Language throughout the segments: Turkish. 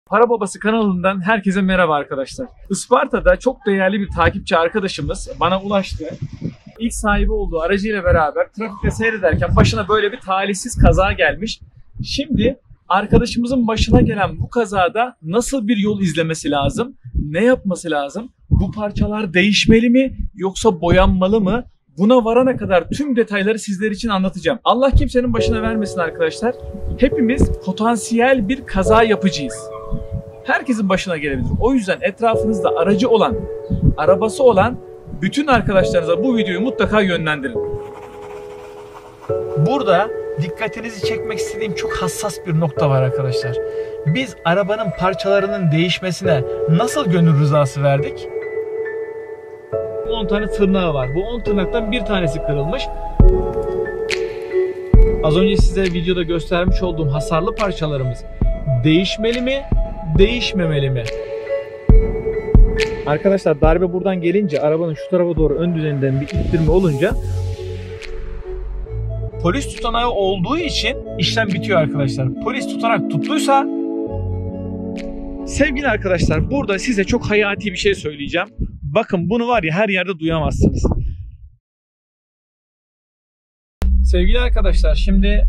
Para Babası kanalından herkese merhaba arkadaşlar. Isparta'da çok değerli bir takipçi arkadaşımız bana ulaştı. İlk sahibi olduğu aracıyla beraber trafikte seyrederken başına böyle bir talihsiz kaza gelmiş. Şimdi arkadaşımızın başına gelen bu kazada nasıl bir yol izlemesi lazım? Ne yapması lazım? Bu parçalar değişmeli mi yoksa boyanmalı mı? Buna varana kadar tüm detayları sizler için anlatacağım. Allah kimsenin başına vermesin arkadaşlar. Hepimiz potansiyel bir kaza yapıcıyız. Herkesin başına gelebilir. O yüzden etrafınızda aracı olan, arabası olan bütün arkadaşlarınıza bu videoyu mutlaka yönlendirin. Burada dikkatinizi çekmek istediğim çok hassas bir nokta var arkadaşlar. Biz arabanın parçalarının değişmesine nasıl gönül rızası verdik? 10 tane tırnağı var. Bu 10 tırnaktan bir tanesi kırılmış. Az önce size videoda göstermiş olduğum hasarlı parçalarımız değişmeli mi, değişmemeli mi? Arkadaşlar darbe buradan gelince arabanın şu tarafa doğru ön düzeninden bir ittirme olunca polis tutanağı olduğu için işlem bitiyor arkadaşlar. Polis tutanak tuttuysa, sevgili arkadaşlar, burada size çok hayati bir şey söyleyeceğim. Bakın bunu var ya her yerde duyamazsınız. Sevgili arkadaşlar, şimdi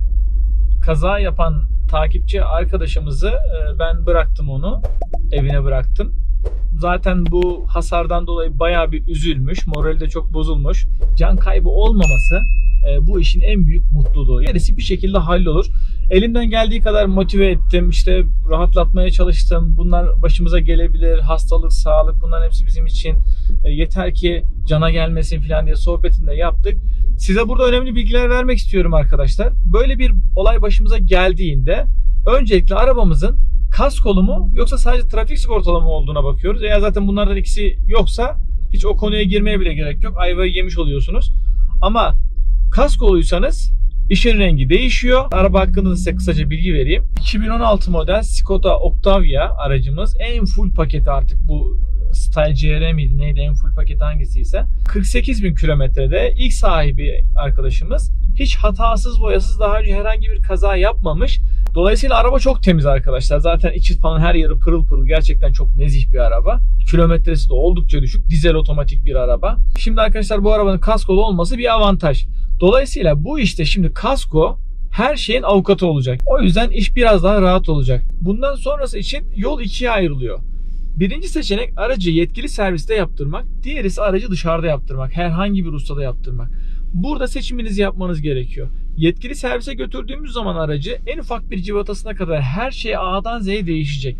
kaza yapan takipçi arkadaşımızı ben bıraktım, onu evine bıraktım. Zaten bu hasardan dolayı bayağı bir üzülmüş, morali de çok bozulmuş. Can kaybı olmaması bu işin en büyük mutluluğu. Gerisi bir şekilde hallolur. Elimden geldiği kadar motive ettim, işte rahatlatmaya çalıştım. Bunlar başımıza gelebilir, hastalık, sağlık, bunların hepsi bizim için. Yeter ki cana gelmesin falan diye sohbetini de yaptık. Size burada önemli bilgiler vermek istiyorum arkadaşlar. Böyle bir olay başımıza geldiğinde öncelikle arabamızın kaskolu mu yoksa sadece trafik sigortalı mı olduğuna bakıyoruz. Eğer zaten bunlardan ikisi yoksa hiç o konuya girmeye bile gerek yok. Ayvayı yemiş oluyorsunuz. Ama kaskoluysanız işin rengi değişiyor. Araba hakkında da size kısaca bilgi vereyim. 2016 model Skoda Octavia aracımız. En full paketi artık bu Style CR miydi neydi, en full paketi hangisiyse. 48.000 kilometrede ilk sahibi arkadaşımız. Hiç hatasız boyasız daha önce herhangi bir kaza yapmamış. Dolayısıyla araba çok temiz arkadaşlar. Zaten içi falan her yeri pırıl pırıl. Gerçekten çok nezih bir araba. Kilometresi de oldukça düşük. Dizel otomatik bir araba. Şimdi arkadaşlar bu arabanın kaskolu olması bir avantaj. Dolayısıyla bu işte şimdi kasko her şeyin avukatı olacak. O yüzden iş biraz daha rahat olacak. Bundan sonrası için yol ikiye ayrılıyor. Birinci seçenek aracı yetkili serviste yaptırmak. Diğerisi aracı dışarıda yaptırmak. Herhangi bir ustada yaptırmak. Burada seçiminizi yapmanız gerekiyor. Yetkili servise götürdüğümüz zaman aracı en ufak bir civatasına kadar her şey A'dan Z'ye değişecek.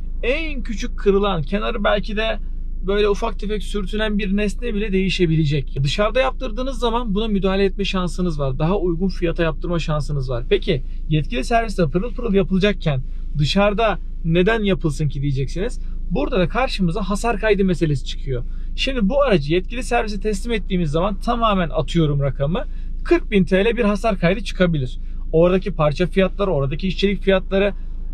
En küçük kırılan, kenarı belki de böyle ufak tefek sürtünen bir nesne bile değişebilecek. Dışarıda yaptırdığınız zaman buna müdahale etme şansınız var. Daha uygun fiyata yaptırma şansınız var. Peki yetkili serviste pırıl pırıl yapılacakken dışarıda neden yapılsın ki diyeceksiniz. Burada da karşımıza hasar kaydı meselesi çıkıyor. Şimdi bu aracı yetkili servise teslim ettiğimiz zaman tamamen atıyorum rakamı, 40.000 TL bir hasar kaydı çıkabilir. Oradaki parça fiyatları, oradaki işçilik fiyatları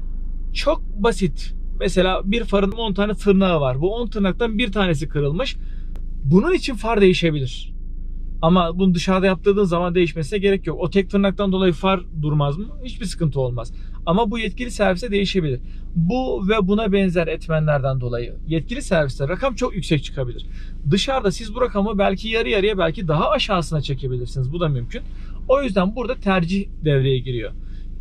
çok basit. Mesela bir farın 10 tane tırnağı var. Bu 10 tırnaktan bir tanesi kırılmış. Bunun için far değişebilir. Ama bunu dışarıda yaptırdığın zaman değişmesine gerek yok. O tek tırnaktan dolayı far durmaz mı? Hiçbir sıkıntı olmaz. Ama bu yetkili servise değişebilir. Bu ve buna benzer etmenlerden dolayı yetkili serviste rakam çok yüksek çıkabilir. Dışarıda siz bu rakamı belki yarı yarıya, belki daha aşağısına çekebilirsiniz. Bu da mümkün. O yüzden burada tercih devreye giriyor.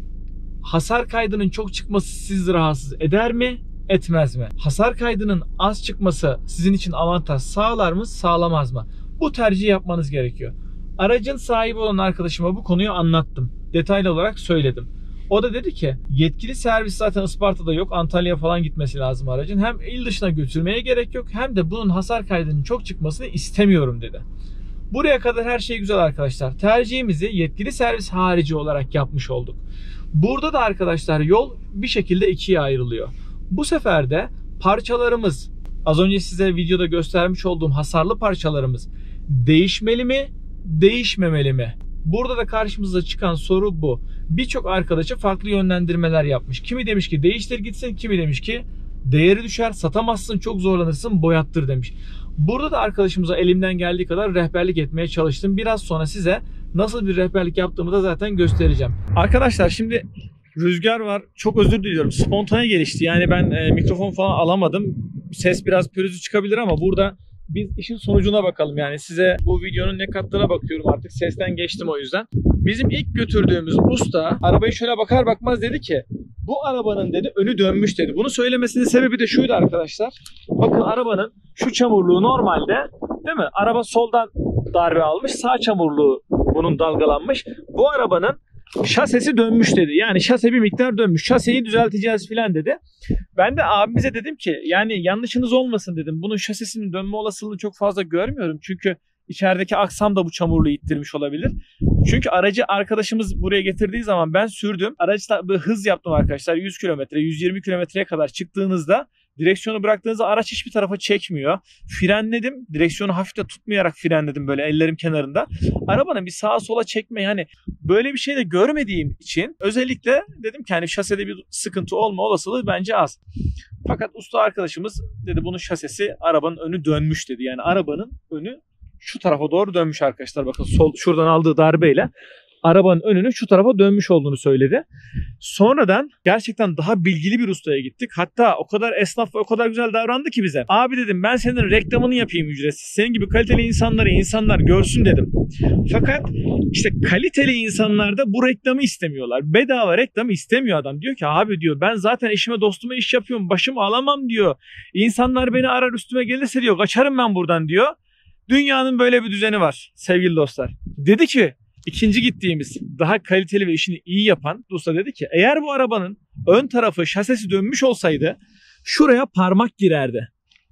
Hasar kaydının çok çıkması sizi rahatsız eder mi? Etmez mi? Hasar kaydının az çıkması sizin için avantaj sağlar mı? Sağlamaz mı? Bu tercihi yapmanız gerekiyor. Aracın sahibi olan arkadaşıma bu konuyu anlattım. Detaylı olarak söyledim. O da dedi ki yetkili servis zaten Isparta'da yok. Antalya'ya falan gitmesi lazım aracın. Hem il dışına götürmeye gerek yok, hem de bunun hasar kaydının çok çıkmasını istemiyorum dedi. Buraya kadar her şey güzel arkadaşlar. Tercihimizi yetkili servis harici olarak yapmış olduk. Burada da arkadaşlar yol bir şekilde ikiye ayrılıyor. Bu sefer de parçalarımız, az önce size videoda göstermiş olduğum hasarlı parçalarımız değişmeli mi, değişmemeli mi? Burada da karşımıza çıkan soru bu. Birçok arkadaşa farklı yönlendirmeler yapmış. Kimi demiş ki değiştir gitsin, kimi demiş ki değeri düşer, satamazsın, çok zorlanırsın, boyattır demiş. Burada da arkadaşımıza elimden geldiği kadar rehberlik etmeye çalıştım. Biraz sonra size nasıl bir rehberlik yaptığımı da zaten göstereceğim. Arkadaşlar şimdi rüzgar var. Çok özür diliyorum. Spontane gelişti. Yani ben mikrofon falan alamadım. Ses biraz pürüzlü çıkabilir ama burada biz işin sonucuna bakalım. Yani size bu videonun ne kattığına bakıyorum artık. Sesten geçtim o yüzden. Bizim ilk götürdüğümüz usta arabayı şöyle bakar bakmaz dedi ki bu arabanın dedi önü dönmüş dedi. Bunu söylemesinin sebebi de şuydu arkadaşlar. Bakın arabanın şu çamurluğu normalde değil mi? Araba soldan darbe almış. Sağ çamurluğu bunun dalgalanmış. Bu arabanın şasesi dönmüş dedi. Yani şase bir miktar dönmüş. Şaseyi düzelteceğiz filan dedi. Ben de abimize dedim ki yani yanlışınız olmasın dedim. Bunun şasesinin dönme olasılığını çok fazla görmüyorum. Çünkü içerideki aksam da bu çamurluğu ittirmiş olabilir. Çünkü aracı arkadaşımız buraya getirdiği zaman ben sürdüm. Araçta bir hız yaptım arkadaşlar. 100 kilometre, 120 kilometreye kadar çıktığınızda direksiyonu bıraktığınızda araç hiçbir tarafa çekmiyor. Frenledim. Direksiyonu hafif de tutmayarak frenledim böyle ellerim kenarında. Arabanın bir sağa sola çekme yani böyle bir şey de görmediğim için özellikle dedim ki hani şasede bir sıkıntı olma olasılığı bence az. Fakat usta arkadaşımız dedi bunun şasesi arabanın önü dönmüş dedi. Yani arabanın önü şu tarafa doğru dönmüş arkadaşlar. Bakın sol şuradan aldığı darbeyle arabanın önünün şu tarafa dönmüş olduğunu söyledi. Sonradan gerçekten daha bilgili bir ustaya gittik. Hatta o kadar esnaf ve o kadar güzel davrandı ki bize. Abi dedim ben senin reklamını yapayım ücretsiz. Senin gibi kaliteli insanlar görsün dedim. Fakat işte kaliteli insanlar da bu reklamı istemiyorlar. Bedava reklamı istemiyor adam. Diyor ki abi diyor ben zaten eşime dostuma iş yapıyorum. Başımı alamam diyor. İnsanlar beni arar üstüme gelirse diyor kaçarım ben buradan diyor. Dünyanın böyle bir düzeni var sevgili dostlar. Dedi ki İkinci gittiğimiz daha kaliteli ve işini iyi yapan usta dedi ki eğer bu arabanın ön tarafı şasesi dönmüş olsaydı şuraya parmak girerdi.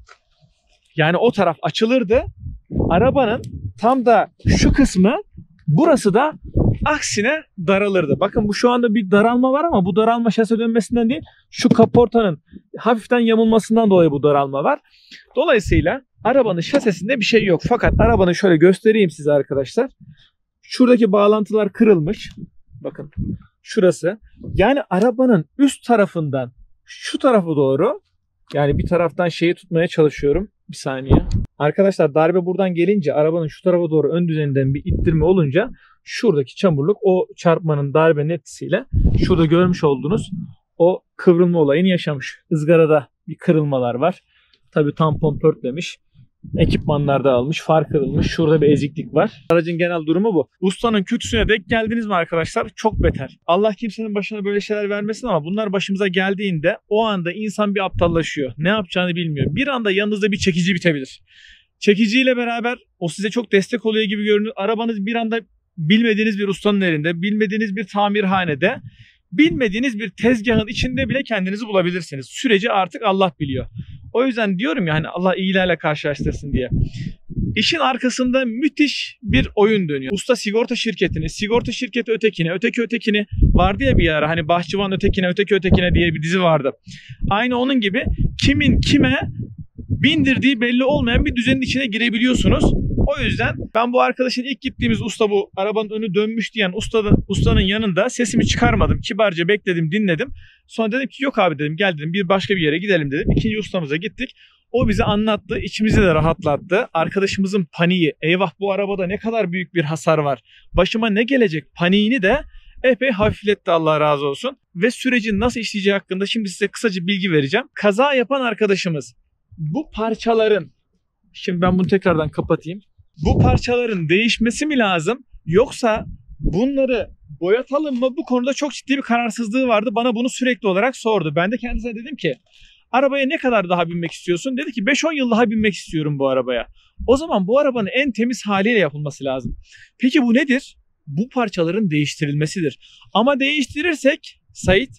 Yani o taraf açılırdı. Arabanın tam da şu kısmı burası da aksine daralırdı. Bakın bu şu anda bir daralma var ama bu daralma şase dönmesinden değil şu kaportanın hafiften yamulmasından dolayı bu daralma var. Dolayısıyla arabanın şasesinde bir şey yok. Fakat arabanı şöyle göstereyim size arkadaşlar. Şuradaki bağlantılar kırılmış. Bakın şurası. Yani arabanın üst tarafından şu tarafa doğru yani bir taraftan şeyi tutmaya çalışıyorum. Bir saniye. Arkadaşlar darbe buradan gelince arabanın şu tarafa doğru ön düzeninden bir ittirme olunca şuradaki çamurluk o çarpmanın darbenin etkisiyle şurada görmüş olduğunuz o kıvrılma olayını yaşamış. Izgarada bir kırılmalar var. Tabii tampon pörtlemiş. Ekipmanlar dağılmış, far kırılmış. Şurada bir eziklik var. Aracın genel durumu bu. Ustanın kötüsüne denk geldiniz mi arkadaşlar? Çok beter. Allah kimsenin başına böyle şeyler vermesin ama bunlar başımıza geldiğinde o anda insan bir aptallaşıyor. Ne yapacağını bilmiyor. Bir anda yanınızda bir çekici bitebilir. Çekiciyle beraber o size çok destek oluyor gibi görünür. Arabanız bir anda bilmediğiniz bir ustanın elinde, bilmediğiniz bir tamirhanede, bilmediğiniz bir tezgahın içinde bile kendinizi bulabilirsiniz. Süreci artık Allah biliyor. O yüzden diyorum ya hani Allah iyilerle karşılaştırsın diye. İşin arkasında müthiş bir oyun dönüyor. Usta sigorta şirketini, sigorta şirketi ötekine, öteki ötekini vardı ya bir ara hani Bahçıvan ötekine, öteki ötekine diye bir dizi vardı. Aynı onun gibi kimin kime bindirdiği belli olmayan bir düzenin içine girebiliyorsunuz. O yüzden ben bu arkadaşın ilk gittiğimiz usta bu arabanın önü dönmüş diyen ustanın yanında sesimi çıkarmadım. Kibarca bekledim, dinledim. Sonra dedim ki yok abi dedim gel dedim bir başka bir yere gidelim dedim. İkinci ustamıza gittik. O bize anlattı. İçimizi de rahatlattı. Arkadaşımızın paniği eyvah bu arabada ne kadar büyük bir hasar var. Başıma ne gelecek paniğini de epey hafifletti Allah razı olsun. Ve sürecin nasıl işleyeceği hakkında şimdi size kısaca bilgi vereceğim. Kaza yapan arkadaşımız bu parçaların şimdi ben bunu tekrardan kapatayım. Bu parçaların değişmesi mi lazım yoksa bunları boyatalım mı? Bu konuda çok ciddi bir kararsızlığı vardı. Bana bunu sürekli olarak sordu. Ben de kendisine dedim ki arabaya ne kadar daha binmek istiyorsun? Dedi ki 5-10 yıl daha binmek istiyorum bu arabaya. O zaman bu arabanın en temiz haliyle yapılması lazım. Peki bu nedir? Bu parçaların değiştirilmesidir. Ama değiştirirsek Sait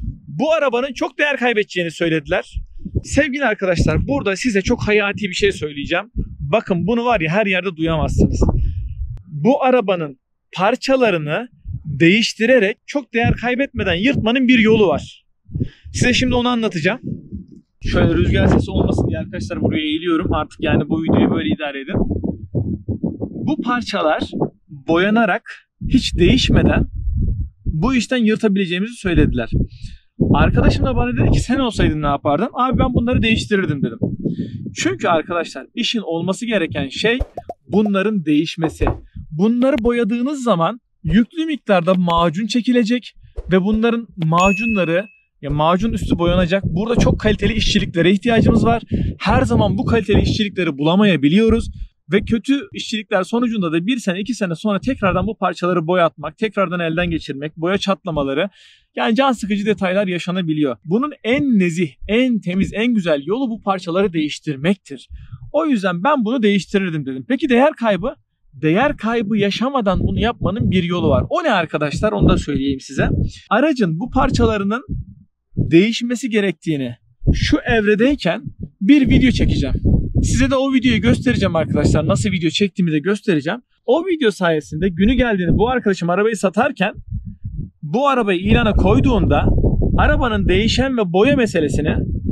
bu arabanın çok değer kaybedeceğini söylediler. Sevgili arkadaşlar burada size çok hayati bir şey söyleyeceğim. Bakın bunu var ya her yerde duyamazsınız. Bu arabanın parçalarını değiştirerek çok değer kaybetmeden yırtmanın bir yolu var. Size şimdi onu anlatacağım. Şöyle rüzgar sesi olmasın diye arkadaşlar buraya eğiliyorum. Artık yani bu videoyu böyle idare edin. Bu parçalar boyanarak hiç değişmeden bu işten yırtabileceğimizi söylediler. Arkadaşım da bana dedi ki sen olsaydın ne yapardın? Abi ben bunları değiştirirdim dedim. Çünkü arkadaşlar işin olması gereken şey bunların değişmesi. Bunları boyadığınız zaman yüklü miktarda macun çekilecek ve bunların macunları, ya macun üstü boyanacak. Burada çok kaliteli işçiliklere ihtiyacımız var. Her zaman bu kaliteli işçilikleri bulamayabiliyoruz. Ve kötü işçilikler sonucunda da 1 sene 2 sene sonra tekrardan bu parçaları boyatmak, tekrardan elden geçirmek, boya çatlamaları, yani can sıkıcı detaylar yaşanabiliyor. Bunun en nezih, en temiz, en güzel yolu bu parçaları değiştirmektir. O yüzden ben bunu değiştirirdim dedim. Peki değer kaybı? Değer kaybı yaşamadan bunu yapmanın bir yolu var. O ne arkadaşlar? Onu da söyleyeyim size. Aracın bu parçalarının değişmesi gerektiğini şu evredeyken bir video çekeceğim. Size de o videoyu göstereceğim arkadaşlar. Nasıl video çektiğimi de göstereceğim. O video sayesinde günü geldiğinde bu arkadaşım arabayı satarken bu arabayı ilana koyduğunda arabanın değişen ve boya meselesini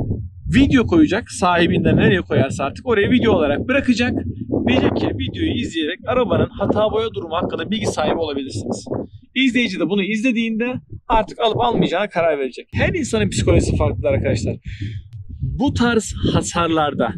video koyacak. Sahibinden nereye koyarsa artık oraya video olarak bırakacak. Diyecek ki videoyu izleyerek arabanın hata boya durumu hakkında bilgi sahibi olabilirsiniz. İzleyici de bunu izlediğinde artık alıp almayacağına karar verecek. Her insanın psikolojisi farklı arkadaşlar. Bu tarz hasarlarda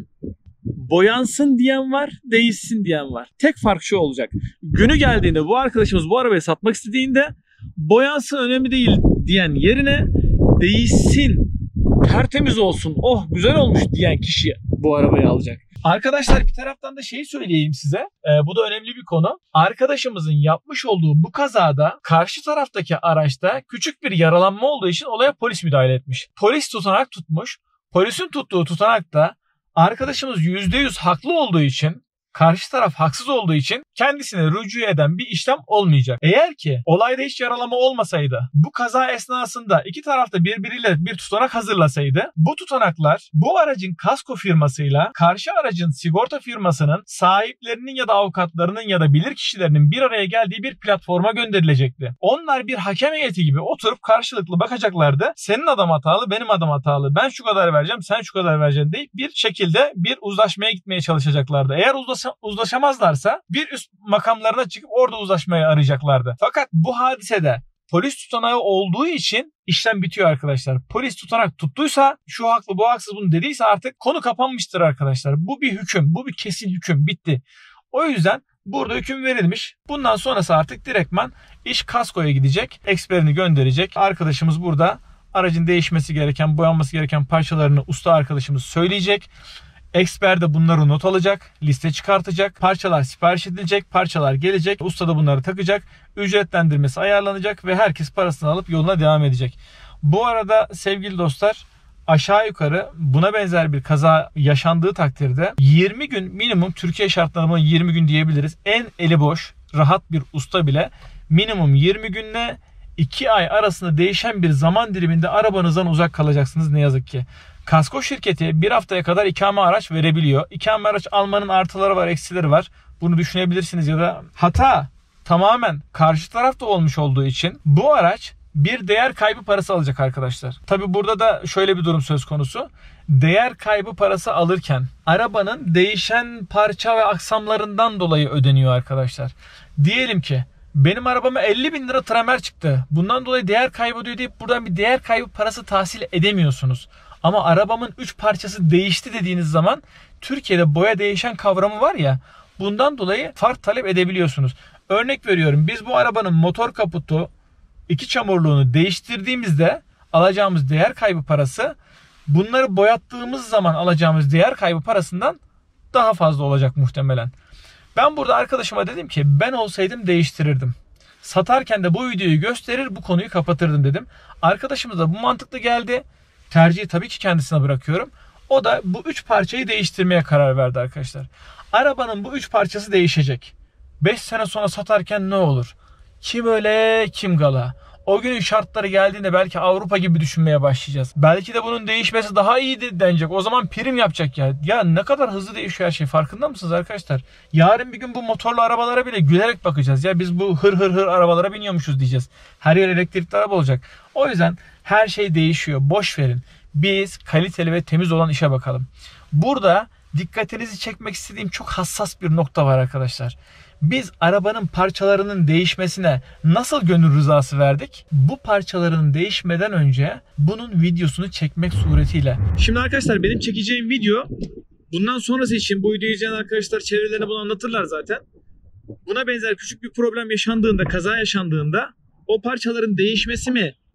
boyansın diyen var, değişsin diyen var. Tek fark şu olacak. Günü geldiğinde bu arkadaşımız bu arabayı satmak istediğinde boyansın önemli değil diyen yerine değişsin, tertemiz olsun, oh güzel olmuş diyen kişi bu arabayı alacak. Arkadaşlar bir taraftan da şeyi söyleyeyim size. Bu da önemli bir konu. Arkadaşımızın yapmış olduğu bu kazada karşı taraftaki araçta küçük bir yaralanma olduğu için olaya polis müdahale etmiş. Polis tutanak tutmuş. Polisin tuttuğu tutanakta arkadaşımız %100 haklı olduğu için, karşı taraf haksız olduğu için kendisine rücu eden bir işlem olmayacak. Eğer ki olayda hiç yaralama olmasaydı, bu kaza esnasında iki tarafta birbiriyle bir tutanak hazırlasaydı, bu tutanaklar bu aracın kasko firmasıyla karşı aracın sigorta firmasının sahiplerinin ya da avukatlarının ya da bilirkişilerinin bir araya geldiği bir platforma gönderilecekti. Onlar bir hakem heyeti gibi oturup karşılıklı bakacaklardı. Senin adam hatalı, benim adam hatalı. Ben şu kadar vereceğim, sen şu kadar vereceksin deyip bir şekilde bir uzlaşmaya gitmeye çalışacaklardı. Eğer uzlaşamazlarsa bir üst makamlarına çıkıp orada uzlaşmayı arayacaklardı. Fakat bu hadisede polis tutanağı olduğu için işlem bitiyor arkadaşlar. Polis tutanak tuttuysa, şu haklı bu haksız bunu dediyse artık konu kapanmıştır arkadaşlar. Bu bir hüküm, bu bir kesin hüküm, bitti. O yüzden burada hüküm verilmiş. Bundan sonrası artık direktman iş kaskoya gidecek. Eksperini gönderecek. Arkadaşımız burada aracın değişmesi gereken, boyanması gereken parçalarını usta arkadaşımız söyleyecek. Eksper de bunları not alacak, liste çıkartacak, parçalar sipariş edilecek, parçalar gelecek, usta da bunları takacak, ücretlendirmesi ayarlanacak ve herkes parasını alıp yoluna devam edecek. Bu arada sevgili dostlar, aşağı yukarı buna benzer bir kaza yaşandığı takdirde 20 gün minimum, Türkiye şartlarına 20 gün diyebiliriz. En eli boş, rahat bir usta bile minimum 20 günle 2 ay arasında değişen bir zaman diliminde arabanızdan uzak kalacaksınız ne yazık ki. Kasko şirketi bir haftaya kadar ikame araç verebiliyor. İkame araç almanın artıları var, eksileri var. Bunu düşünebilirsiniz ya da hata tamamen karşı tarafta olmuş olduğu için bu araç bir değer kaybı parası alacak arkadaşlar. Tabi burada da şöyle bir durum söz konusu. Değer kaybı parası alırken arabanın değişen parça ve aksamlarından dolayı ödeniyor arkadaşlar. Diyelim ki benim arabama 50.000 lira tramer çıktı. Bundan dolayı değer kaybı ödüyor deyip buradan bir değer kaybı parası tahsil edemiyorsunuz. Ama arabamın 3 parçası değişti dediğiniz zaman Türkiye'de boya değişen kavramı var ya, bundan dolayı fark talep edebiliyorsunuz. Örnek veriyorum, biz bu arabanın motor kaputu, iki çamurluğunu değiştirdiğimizde alacağımız değer kaybı parası bunları boyattığımız zaman alacağımız değer kaybı parasından daha fazla olacak muhtemelen. Ben burada arkadaşıma dedim ki ben olsaydım değiştirirdim. Satarken de bu videoyu gösterir, bu konuyu kapatırdım dedim. Arkadaşımız da bu mantıklı geldi. Tercihi tabii ki kendisine bırakıyorum. O da bu 3 parçayı değiştirmeye karar verdi arkadaşlar. Arabanın bu 3 parçası değişecek. 5 sene sonra satarken ne olur? Kim öle kim gala. O günün şartları geldiğinde belki Avrupa gibi düşünmeye başlayacağız. Belki de bunun değişmesi daha iyi denecek. O zaman prim yapacak ya. Ya ne kadar hızlı değişiyor her şey, farkında mısınız arkadaşlar? Yarın bir gün bu motorlu arabalara bile gülerek bakacağız. Ya biz bu hır arabalara biniyormuşuz diyeceğiz. Her yer elektrikli araba olacak. O yüzden her şey değişiyor. Boş verin. Biz kaliteli ve temiz olan işe bakalım. Burada dikkatinizi çekmek istediğim çok hassas bir nokta var arkadaşlar. Biz arabanın parçalarının değişmesine nasıl gönül rızası verdik? Bu parçaların değişmeden önce bunun videosunu çekmek suretiyle. Şimdi arkadaşlar benim çekeceğim video bundan sonrası için, bu videoyu izleyen arkadaşlar çevrelerine bunu anlatırlar zaten. Buna benzer küçük bir problem yaşandığında, kaza yaşandığında o parçaların değişmesi mi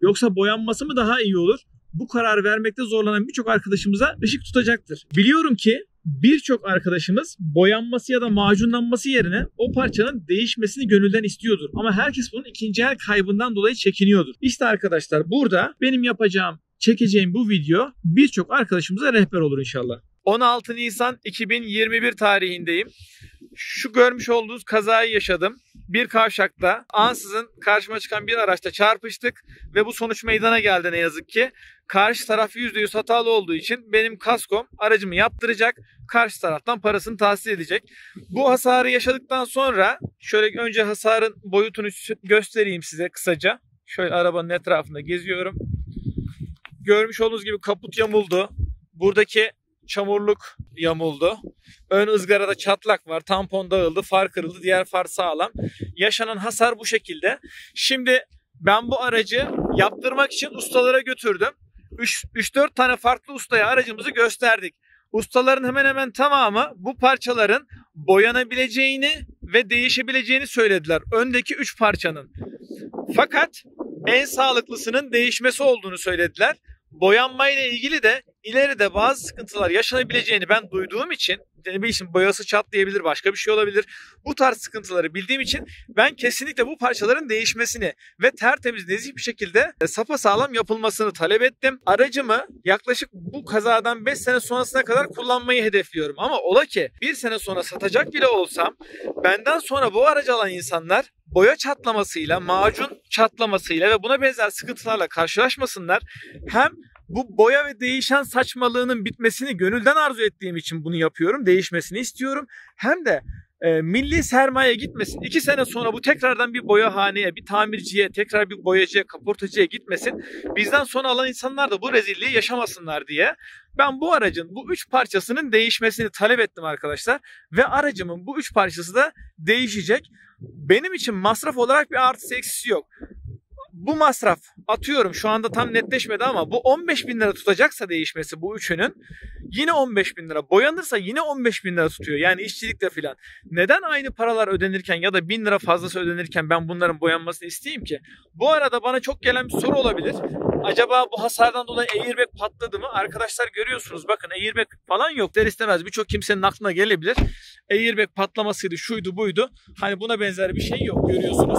yoksa boyanması mı daha iyi olur? Bu karar vermekte zorlanan birçok arkadaşımıza ışık tutacaktır. Biliyorum ki birçok arkadaşımız boyanması ya da macunlanması yerine o parçanın değişmesini gönülden istiyordur. Ama herkes bunun ikinci el kaybından dolayı çekiniyordur. İşte arkadaşlar burada benim çekeceğim bu video birçok arkadaşımıza rehber olur inşallah. 16 Nisan 2021 tarihindeyim. Şu görmüş olduğunuz kazayı yaşadım. Bir kavşakta ansızın karşıma çıkan bir araçla çarpıştık ve bu sonuç meydana geldi ne yazık ki. Karşı taraf %100 hatalı olduğu için benim kaskom aracımı yaptıracak, karşı taraftan parasını tahsil edecek. Bu hasarı yaşadıktan sonra şöyle önce hasarın boyutunu göstereyim size kısaca. Şöyle arabanın etrafında geziyorum. Görmüş olduğunuz gibi kaput yamuldu. Buradaki çamurluk yamuldu. Ön ızgarada çatlak var. Tampon dağıldı. Far kırıldı. Diğer far sağlam. Yaşanan hasar bu şekilde. Şimdi ben bu aracı yaptırmak için ustalara götürdüm. 3-4 tane farklı ustaya aracımızı gösterdik. Ustaların hemen hemen tamamı bu parçaların boyanabileceğini ve değişebileceğini söylediler. Öndeki 3 parçanın. Fakat en sağlıklısının değişmesi olduğunu söylediler. Boyanmayla ilgili de ileride bazı sıkıntılar yaşanabileceğini ben duyduğum için, için boyası çatlayabilir, başka bir şey olabilir. Bu tarz sıkıntıları bildiğim için ben kesinlikle bu parçaların değişmesini ve tertemiz, nezih bir şekilde sapasağlam yapılmasını talep ettim. Aracımı yaklaşık bu kazadan 5 sene sonrasına kadar kullanmayı hedefliyorum. Ama ola ki 1 sene sonra satacak bile olsam benden sonra bu aracı alan insanlar boya çatlamasıyla, macun çatlamasıyla ve buna benzer sıkıntılarla karşılaşmasınlar. Hem bu boya ve değişen saçmalığının bitmesini gönülden arzu ettiğim için bunu yapıyorum. Değişmesini istiyorum. Hem de milli sermaye gitmesin. 2 sene sonra bu tekrardan bir boyahaneye, bir tamirciye, tekrar bir boyacıya, kaportacıya gitmesin. Bizden sonra alan insanlar da bu rezilliği yaşamasınlar diye ben bu aracın bu 3 parçasının değişmesini talep ettim arkadaşlar. Ve aracımın bu 3 parçası da değişecek. Benim için masraf olarak bir artısı eksisi yok. Bu masraf atıyorum şu anda tam netleşmedi ama bu 15.000 lira tutacaksa değişmesi bu üçünün yine 15.000 lira. Boyanırsa yine 15.000 lira tutuyor. Yani işçilikle filan. Neden aynı paralar ödenirken ya da 1000 lira fazlası ödenirken ben bunların boyanmasını isteyeyim ki? Bu arada bana çok gelen bir soru olabilir. Acaba bu hasardan dolayı airbag patladı mı? Arkadaşlar görüyorsunuz bakın airbag falan yok der istemez. Birçok kimsenin aklına gelebilir. Airbag patlamasıydı, şuydu buydu. Hani buna benzer bir şey yok görüyorsunuz.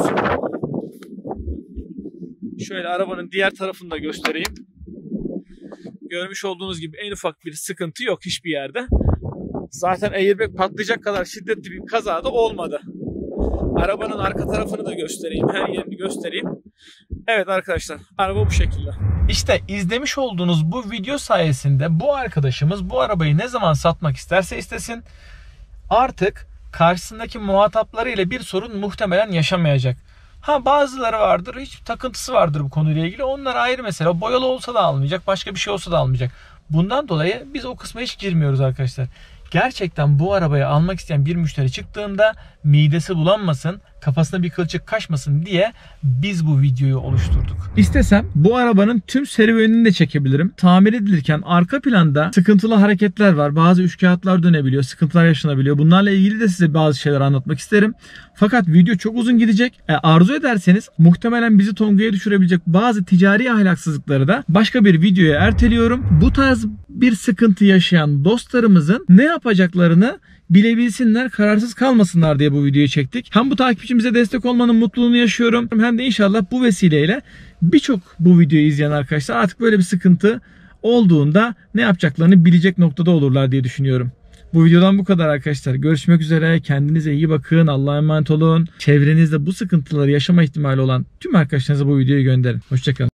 Şöyle arabanın diğer tarafını da göstereyim. Görmüş olduğunuz gibi en ufak bir sıkıntı yok hiçbir yerde. Zaten airbag patlayacak kadar şiddetli bir kaza da olmadı. Arabanın arka tarafını da göstereyim. Her yerini göstereyim. Evet arkadaşlar, araba bu şekilde. İşte izlemiş olduğunuz bu video sayesinde bu arkadaşımız bu arabayı ne zaman satmak isterse istesin artık karşısındaki muhataplarıyla bir sorun muhtemelen yaşamayacak. Ha bazıları vardır, hiç takıntısı vardır bu konuyla ilgili. Onlar ayrı mesele. Boyalı olsa da almayacak, başka bir şey olsa da almayacak. Bundan dolayı biz o kısma hiç girmiyoruz arkadaşlar. Gerçekten bu arabayı almak isteyen bir müşteri çıktığında midesi bulanmasın, kafasına bir kılçık kaçmasın diye biz bu videoyu oluşturduk. İstesem bu arabanın tüm serüvenini de çekebilirim. Tamir edilirken arka planda sıkıntılı hareketler var. Bazı üçkağıtlar dönebiliyor, sıkıntılar yaşanabiliyor. Bunlarla ilgili de size bazı şeyler anlatmak isterim. Fakat video çok uzun gidecek. Arzu ederseniz muhtemelen bizi tongaya düşürebilecek bazı ticari ahlaksızlıkları da başka bir videoya erteliyorum. Bu tarz bir sıkıntı yaşayan dostlarımızın ne yapacaklarını bilebilsinler, kararsız kalmasınlar diye bu videoyu çektik. Hem bu takipçimize destek olmanın mutluluğunu yaşıyorum hem de inşallah bu vesileyle birçok bu videoyu izleyen arkadaşlar artık böyle bir sıkıntı olduğunda ne yapacaklarını bilecek noktada olurlar diye düşünüyorum. Bu videodan bu kadar arkadaşlar. Görüşmek üzere. Kendinize iyi bakın. Allah'a emanet olun. Çevrenizde bu sıkıntıları yaşama ihtimali olan tüm arkadaşlarınıza bu videoyu gönderin. Hoşçakalın.